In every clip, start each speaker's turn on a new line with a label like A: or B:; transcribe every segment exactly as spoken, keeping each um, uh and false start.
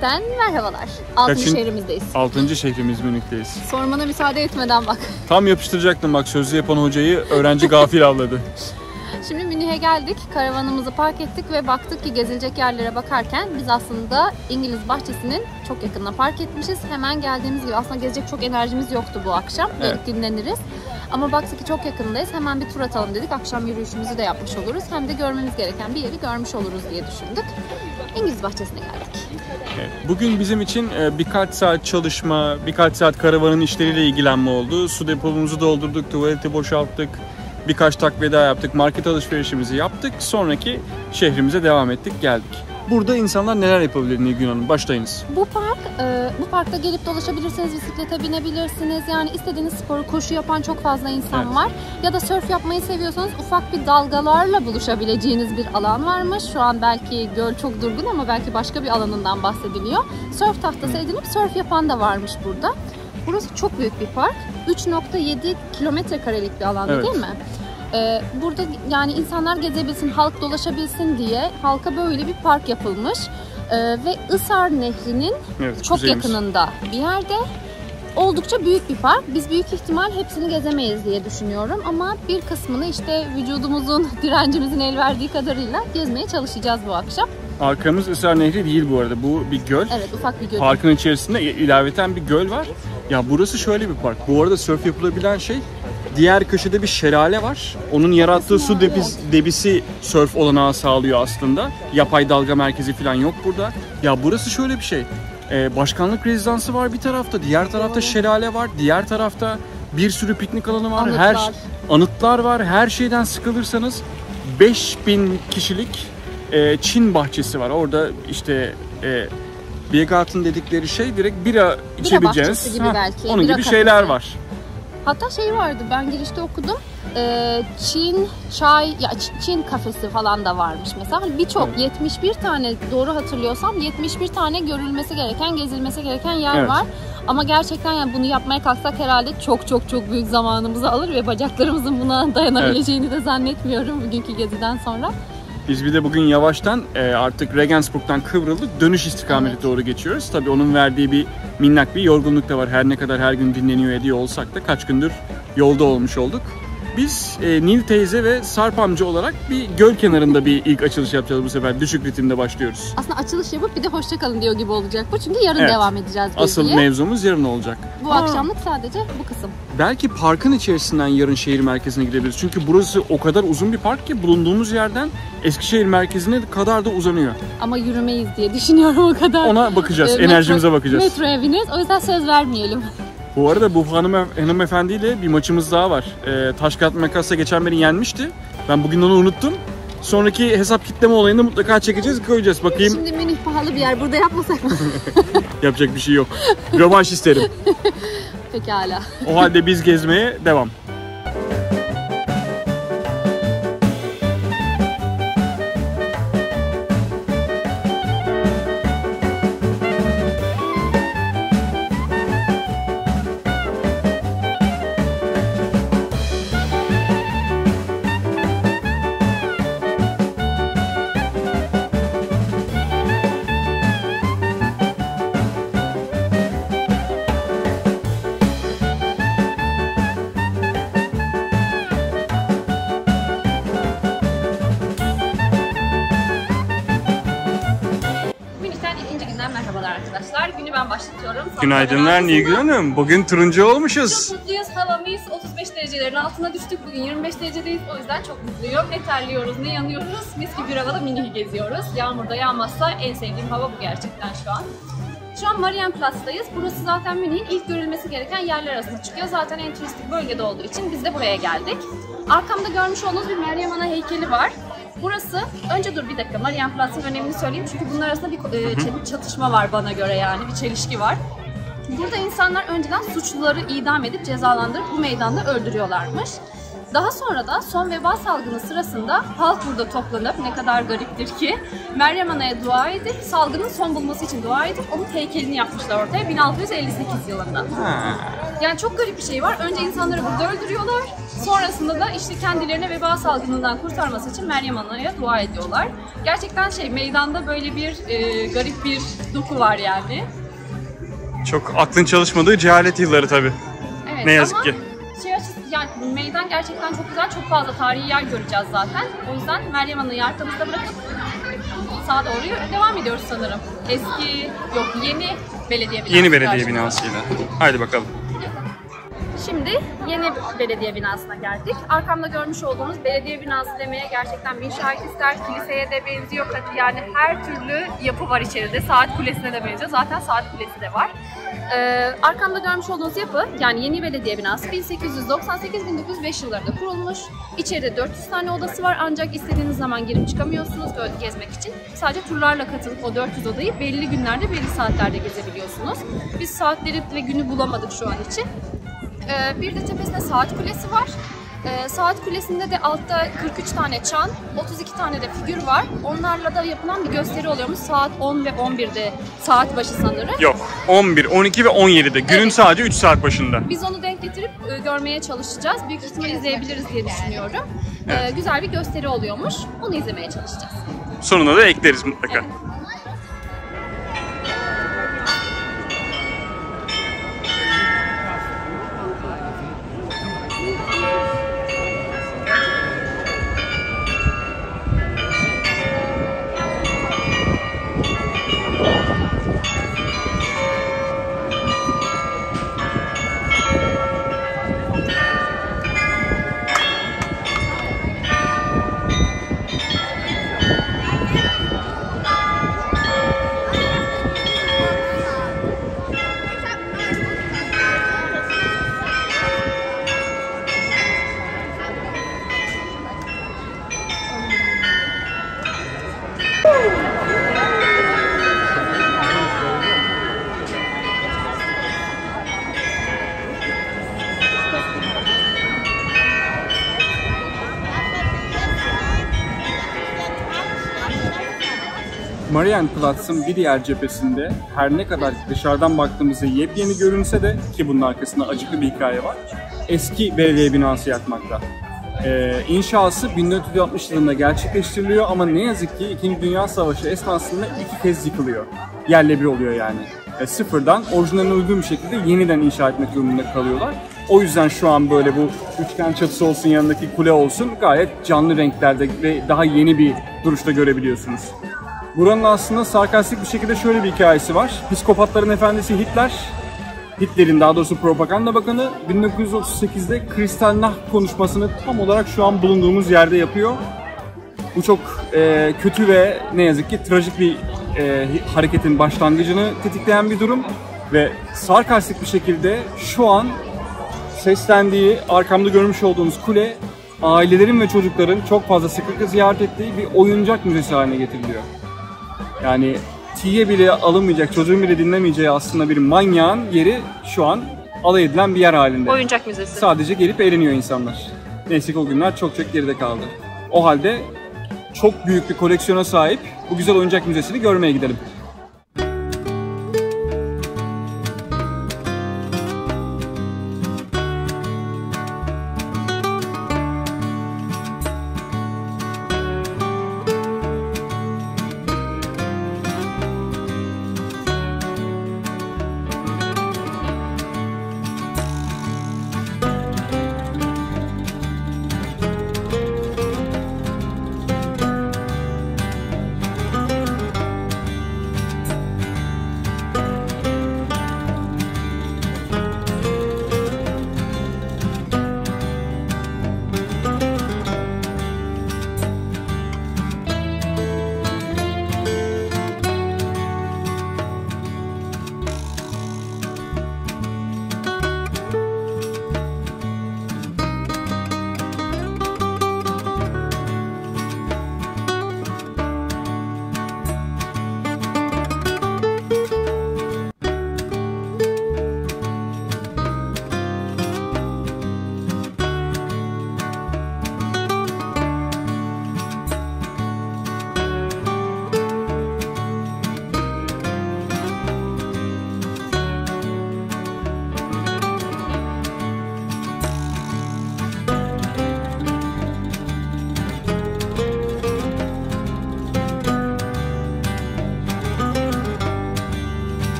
A: Münih'ten merhabalar. Altıncı
B: Kaçın?
A: şehrimizdeyiz.
B: Altıncı şehrimiz Münih'teyiz.
A: Sormana müsaade etmeden bak.
B: Tam yapıştıracaktım bak, sözlü yapan hocayı öğrenci gafil avladı.
A: Şimdi Münih'e geldik, karavanımızı park ettik ve baktık ki gezilecek yerlere bakarken biz aslında İngiliz Bahçesi'nin çok yakınına park etmişiz. Hemen geldiğimiz gibi aslında gezecek çok enerjimiz yoktu bu akşam.
B: Evet.
A: Gelip dinleniriz. Ama baktık ki çok yakındayız. Hemen bir tur atalım dedik. Akşam yürüyüşümüzü de yapmış oluruz. Hem de görmemiz gereken bir yeri görmüş oluruz diye düşündük. İngiliz Bahçesi'ne geldik.
B: Evet, bugün bizim için birkaç saat çalışma, birkaç saat karavanın işleriyle ilgilenme oldu. Su depomuzu doldurduk, tuvaleti boşalttık. Birkaç takviye daha yaptık, market alışverişimizi yaptık. Sonraki şehrimize devam ettik, geldik. Burada insanlar neler yapabilir Nilgün Hanım? Başlayınız.
A: Bu park, e, bu parkta gelip dolaşabilirsiniz, bisiklete binebilirsiniz. Yani istediğiniz sporu, koşu yapan çok fazla insan
B: Evet.
A: var. Ya da sörf yapmayı seviyorsanız ufak bir dalgalarla buluşabileceğiniz bir alan varmış. Şu an belki göl çok durgun ama belki başka bir alanından bahsediliyor. Sörf tahtası edinip sörf yapan da varmış burada. Burası çok büyük bir park. üç nokta yedi kilometre karelik bir alan,
B: Evet.
A: değil mi? Ee, burada yani insanlar gezebilsin, halk dolaşabilsin diye halka böyle bir park yapılmış. Ee, ve Isar Nehri'nin
B: Evet,
A: çok
B: kuzeyimiz.
A: yakınında bir yerde. Oldukça büyük bir park. Biz büyük ihtimal hepsini gezemeyiz diye düşünüyorum. Ama bir kısmını işte vücudumuzun, direncimizin el verdiği kadarıyla gezmeye çalışacağız bu akşam.
B: Arkamız Isar Nehri değil bu arada. Bu bir göl.
A: Evet, ufak bir göl.
B: Parkın içerisinde ilaveten bir göl var. Ya burası şöyle bir park. Bu arada sörf yapılabilen şey, diğer köşede bir şelale var. Onun yarattığı su debis, debisi sörf olanağı sağlıyor aslında. Yapay dalga merkezi falan yok burada. Ya burası şöyle bir şey. Ee, başkanlık rezidansı var bir tarafta, diğer tarafta şelale var, diğer tarafta bir sürü piknik alanı var.
A: Anıtlar.
B: Her anıtlar var. Her şeyden sıkılırsanız beş bin kişilik e, Çin bahçesi var. Orada işte e, Biergarten dedikleri şey direkt bira içebileceğiniz.
A: bahçesi gibi belki,
B: Onun
A: bira
B: gibi şeyler
A: kafesi.
B: var.
A: Hatta şey vardı, ben girişte okudum. Ee, Çin çay, ya Ç- Çin kafesi falan da varmış mesela. Hani birçok,
B: Evet.
A: yetmiş bir tane, doğru hatırlıyorsam yetmiş bir tane görülmesi gereken, gezilmesi gereken yer
B: Evet.
A: var. Ama gerçekten yani bunu yapmaya kalksak herhalde çok çok çok büyük zamanımızı alır ve bacaklarımızın buna dayanabileceğini evet. de zannetmiyorum bugünkü geziden sonra.
B: Biz bir de bugün yavaştan e, artık Regensburg'dan kıvrıldık, dönüş istikamete
A: Evet.
B: doğru geçiyoruz. Tabii onun verdiği bir minnak bir yorgunluk da var. Her ne kadar her gün dinleniyor ediyor olsak da kaç gündür yolda olmuş olduk. Biz e, Nil teyze ve Sarp amca olarak bir göl kenarında bir ilk açılış yapacağız bu sefer. Düşük ritimde başlıyoruz.
A: Aslında açılış yapıp bir de hoşça kalın diyor gibi olacak bu. Çünkü yarın
B: Evet.
A: devam edeceğiz geziye.
B: Asıl mevzumuz yarın olacak.
A: Bu
B: Aa.
A: akşamlık sadece bu kısım.
B: Belki parkın içerisinden yarın şehir merkezine gidebiliriz. Çünkü burası o kadar uzun bir park ki bulunduğumuz yerden Eskişehir merkezine kadar da uzanıyor.
A: Ama yürümeyiz diye düşünüyorum o kadar.
B: Ona bakacağız,
A: Ee,
B: enerjimize
A: metro,
B: bakacağız.
A: Metroya bineriz. O yüzden söz vermeyelim.
B: Bu arada bu hanım, hanımefendiyle bir maçımız daha var. Ee, taş kağıt makasla geçen beni yenmişti. Ben bugün onu unuttum. Sonraki hesap kitleme olayını mutlaka çekeceğiz, koyacağız. Bakayım.
A: Şimdi Münih pahalı bir yer. Burada yapmasak mı?
B: Yapacak bir şey yok. Rövanş isterim.
A: Pekala.
B: O halde biz gezmeye devam.
A: Merhabalar arkadaşlar. Günü ben başlatıyorum.
B: Günaydınlar Nilgün Hanım. Bugün turuncu olmuşuz.
A: Çok mutluyuz. Havamız otuz beş derecelerin altına düştük. Bugün yirmi beş derecedeyiz. O yüzden çok mutluyum. Ne terliyoruz, ne yanıyoruz. Mis gibi bir havada Münih'i geziyoruz. Yağmur da yağmazsa en sevdiğim hava bu gerçekten şu an. Şu an Marienplatz'tayız. Burası zaten Münih'in ilk görülmesi gereken yerler arasında çıkıyor. Zaten en turistik bölgede olduğu için biz de buraya geldik. Arkamda görmüş olduğunuz bir Meryem Ana heykeli var. Burası, önce dur bir dakika, Marienplatz'ın önemini söyleyeyim çünkü bunlar arasında bir e, çatışma var bana göre, yani bir çelişki var. Burada insanlar önceden suçluları idam edip cezalandırıp bu meydanda öldürüyorlarmış. Daha sonra da son veba salgını sırasında halk burada toplanıp, ne kadar gariptir ki, Meryem Ana'ya dua edip, salgının son bulması için dua edip onun heykelini yapmışlar ortaya bin altı yüz elli sekiz yılında.
B: Ha.
A: Yani çok garip bir şey var. Önce insanları burada öldürüyorlar. Sonrasında da işte kendilerine veba salgınından kurtarması için Meryem Ana'ya dua ediyorlar. Gerçekten şey, meydanda böyle bir e, garip bir doku var yani.
B: Çok aklın çalışmadığı cehalet yılları tabii.
A: Evet,
B: ne yazık
A: ama
B: ki.
A: Şey açısı, yani meydan gerçekten çok güzel. Çok fazla tarihi yer göreceğiz zaten. O yüzden Meryem Ana'yı arkamızda bırakıp sağa doğru devam ediyoruz sanırım. Eski, yok yeni belediye binası.
B: Yeni belediye
A: karşımızda.
B: binasıyla. Haydi bakalım.
A: Şimdi yeni belediye binasına geldik. Arkamda görmüş olduğunuz belediye binası demeye gerçekten bin şahit ister. Kiliseye de benziyor. Yani her türlü yapı var içeride. Saat kulesine de benziyor. Zaten saat kulesi de var. Ee, arkamda görmüş olduğunuz yapı, yani yeni belediye binası bin sekiz yüz doksan sekiz bin dokuz yüz beş yıllarında kurulmuş. İçeride dört yüz tane odası var ancak istediğiniz zaman girip çıkamıyorsunuz böyle gezmek için. Sadece turlarla katılıp o dört yüz odayı belli günlerde, belli saatlerde gezebiliyorsunuz. Biz saatleri ve günü bulamadık şu an için. Ee, bir de tepesinde saat kulesi var. Ee, saat kulesinde de altta kırk üç tane çan, otuz iki tane de figür var. Onlarla da yapılan bir gösteri oluyormuş saat on ve on birde, saat başı sanırım.
B: Yok, on bir, on iki ve on yedide. Günün
A: Evet.
B: sadece üç saat başında.
A: Biz onu denk getirip e, görmeye çalışacağız. Büyük ihtimal izleyebiliriz diye düşünüyorum. Ee,
B: Evet.
A: güzel bir gösteri oluyormuş. Onu izlemeye çalışacağız.
B: Sonuna da ekleriz mutlaka.
A: Evet.
B: Marienplatz'ın bir diğer cephesinde her ne kadar dışarıdan baktığımızda yepyeni görünse de, ki bunun arkasında acıklı bir hikaye var, eski belediye binası yatmakta. Ee, inşası bin dört yüz altmış yılında gerçekleştiriliyor ama ne yazık ki İkinci Dünya Savaşı esnasında iki kez yıkılıyor. Yerle bir oluyor yani. E, sıfırdan orijinaline uygun bir şekilde yeniden inşa etmek durumunda kalıyorlar. O yüzden şu an böyle bu üçgen çatısı olsun, yanındaki kule olsun gayet canlı renklerde ve daha yeni bir duruşta görebiliyorsunuz. Buranın aslında sarkastik bir şekilde şöyle bir hikayesi var. Psikopatların efendisi Hitler, Hitler'in daha doğrusu propaganda bakanı bin dokuz yüz otuz sekizde Kristallnacht konuşmasını tam olarak şu an bulunduğumuz yerde yapıyor. Bu çok e, kötü ve ne yazık ki trajik bir e, hareketin başlangıcını tetikleyen bir durum. Ve sarkastik bir şekilde şu an seslendiği, arkamda görmüş olduğunuz kule, ailelerin ve çocukların çok fazla sıklıkla ziyaret ettiği bir oyuncak müzesi haline getiriliyor. Yani tiye bile alınmayacak, çocuğun bile dinlemeyeceği aslında bir manyağın yeri şu an alay edilen bir yer halinde.
A: Oyuncak müzesi.
B: Sadece gelip eğleniyor insanlar. Neyse ki o günler çok çok geride kaldı. O halde çok büyük bir koleksiyona sahip bu güzel oyuncak müzesini görmeye gidelim.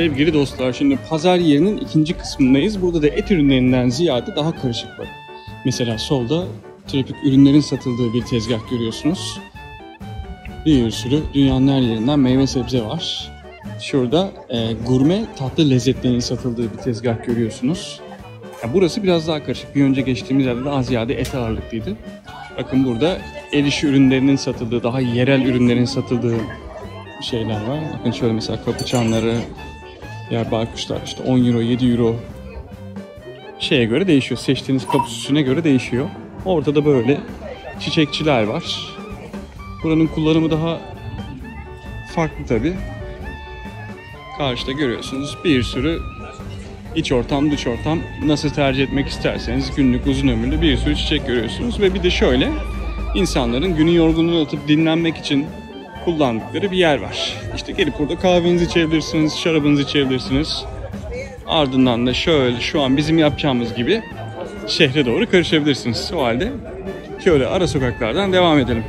B: Sevgili dostlar, şimdi pazar yerinin ikinci kısmındayız. Burada da et ürünlerinden ziyade daha karışık var. Mesela solda tropik ürünlerin satıldığı bir tezgah görüyorsunuz. Bir sürü dünyanın her yerinden meyve sebze var. Şurada e, gurme tatlı lezzetlerin satıldığı bir tezgah görüyorsunuz. Ya burası biraz daha karışık. Bir önce geçtiğimiz yerde daha ziyade et ağırlıklıydı. Bakın burada el işi ürünlerinin satıldığı, daha yerel ürünlerin satıldığı şeyler var. Bakın şöyle mesela kapı çanları, diğer baykuşlar işte on euro, yedi euro şeye göre değişiyor. Seçtiğiniz kapı süsüne göre değişiyor. Ortada böyle çiçekçiler var. Buranın kullanımı daha farklı tabii. Karşıda görüyorsunuz bir sürü iç ortam, dış ortam, nasıl tercih etmek isterseniz günlük uzun ömürlü bir sürü çiçek görüyorsunuz. Ve bir de şöyle insanların günün yorgunluğunu atıp dinlenmek için kullandıkları bir yer var. İşte gelip burada kahvenizi içebilirsiniz, şarabınızı içebilirsiniz. Ardından da şöyle şu an bizim yapacağımız gibi şehre doğru karışabilirsiniz. O halde şöyle ara sokaklardan devam edelim.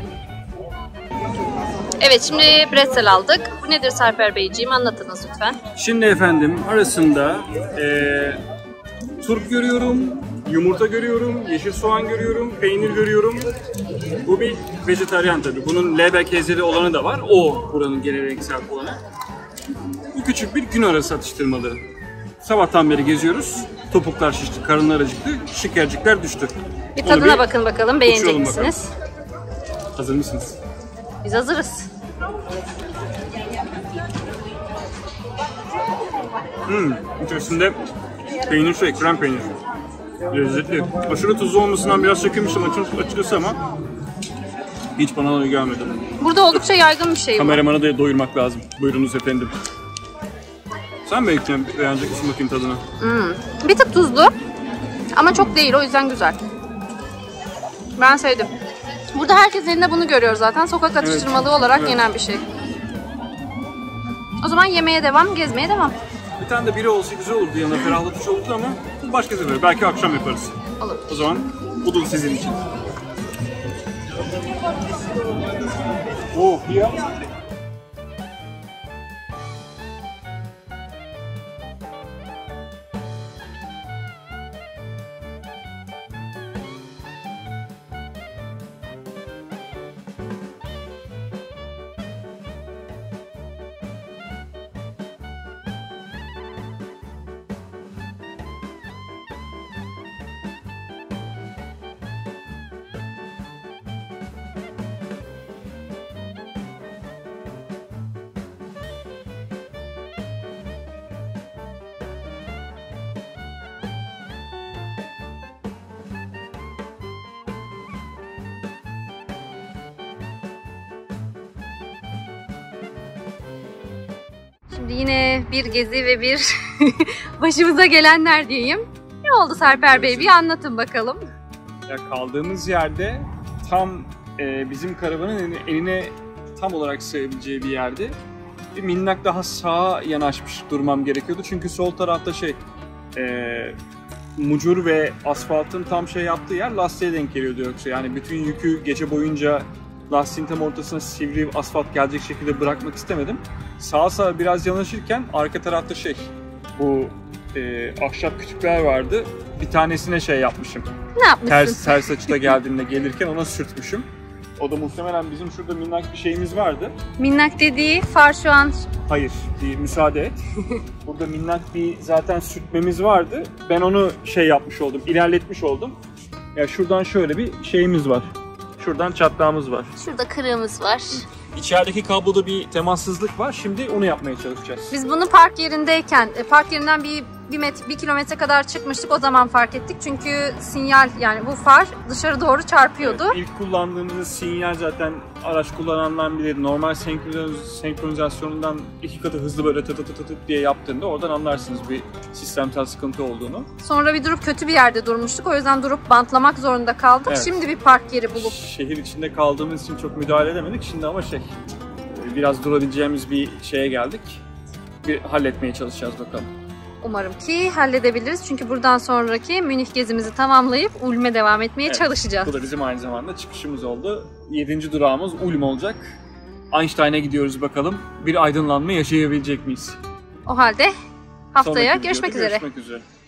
A: Evet, şimdi pretzel aldık. Bu nedir Sarper Beyciğim? Anlatınız lütfen.
B: Şimdi efendim arasında ee, turp görüyorum, yumurta görüyorum, yeşil soğan görüyorum, peynir görüyorum. Bu bir vejetaryen tabii. Bunun leberkezeli olanı da var. O buranın geleneksel olanı. Bu küçük bir gün arası atıştırmalığı. Sabahtan beri geziyoruz. Topuklar şişti, karınlar acıktı, şekercikler düştü.
A: Bir tadına bir bakın bakalım, beğenecek misiniz?
B: Bakalım. Hazır mısınız?
A: Biz hazırız.
B: Hmm, içerisinde peynir şey, krem peynir. Lezzetli. Aşırı tuzlu olmasından biraz çekinmiştim açıkçası ama hiç bana öyle gelmedi.
A: Burada oldukça yaygın bir şey bu.
B: Kameramanı da doyurmak lazım. Buyurunuz efendim. Sen beğeneceksin, beğenecek misin bakayım tadına?
A: Hmm. Bir tık tuzlu ama çok değil, o yüzden güzel. Ben sevdim. Burada herkes elinde bunu görüyor zaten. Sokak atıştırmalığı evet. olarak evet. yenen bir şey. O zaman yemeğe devam, gezmeye devam.
B: Bir tane de biri olsa güzel olurdu, yanına ferahlatıcı olurdu ama başka sefer. Belki akşam yaparız.
A: Olur.
B: O zaman bu da sizin için. Oh ya.
A: Şimdi yine bir gezi ve bir başımıza gelenler diyeyim. Ne oldu Sarper Bey? Bir anlatın bakalım.
B: Ya kaldığımız yerde tam e, bizim karavanın eline tam olarak sığabileceği bir yerde. Bir minnak daha sağa yanaşmış durmam gerekiyordu. Çünkü sol tarafta şey e, mucur ve asfaltın tam şey yaptığı yer lastiğe denk geliyordu yoksa. Yani bütün yükü gece boyunca lastiğin tam ortasına sivri asfalt gelecek şekilde bırakmak istemedim. Sağa sağa biraz yanaşırken arka tarafta şey bu e, ahşap kütükler vardı. Bir tanesine şey yapmışım.
A: Ne yapmışsın?
B: Ters, ters açıda geldiğinde gelirken ona sürtmüşüm. O da muhtemelen bizim şurada minnak bir şeyimiz vardı.
A: Minnak dediği far şu an...
B: Hayır, değil, müsaade et. Burada minnak bir zaten sürtmemiz vardı. Ben onu şey yapmış oldum, ilerletmiş oldum. Ya şuradan şöyle bir şeyimiz var. Şuradan çatlağımız var.
A: Şurada kırığımız var.
B: İçerideki kabloda bir temassızlık var. Şimdi onu yapmaya çalışacağız.
A: Biz bunu park yerindeyken, park yerinden bir bir, metre, bir kilometre kadar çıkmıştık. O zaman fark ettik. Çünkü sinyal, yani bu far dışarı doğru çarpıyordu.
B: Evet, ilk kullandığımız sinyal zaten araç kullananlar bilir. Normal senkronizasyonundan iki katı hızlı böyle tıt tıt tıt diye yaptığında oradan anlarsınız bir sistemsel sıkıntı olduğunu.
A: Sonra bir durup kötü bir yerde durmuştuk. O yüzden durup bantlamak zorunda kaldık. Evet. Şimdi bir park yeri bulup.
B: Şehir içinde kaldığımız için çok müdahale edemedik. Şimdi ama şey biraz durabileceğimiz bir şeye geldik. Bir halletmeye çalışacağız bakalım.
A: Umarım ki halledebiliriz. Çünkü buradan sonraki Münih gezimizi tamamlayıp Ulm'e devam etmeye evet, çalışacağız.
B: Bu da bizim aynı zamanda çıkışımız oldu. Yedinci durağımız Ulm olacak. Einstein'a gidiyoruz bakalım. Bir aydınlanma yaşayabilecek miyiz?
A: O halde haftaya
B: Sonraki
A: görüşmek
B: videoda
A: üzere.
B: Görüşmek üzere.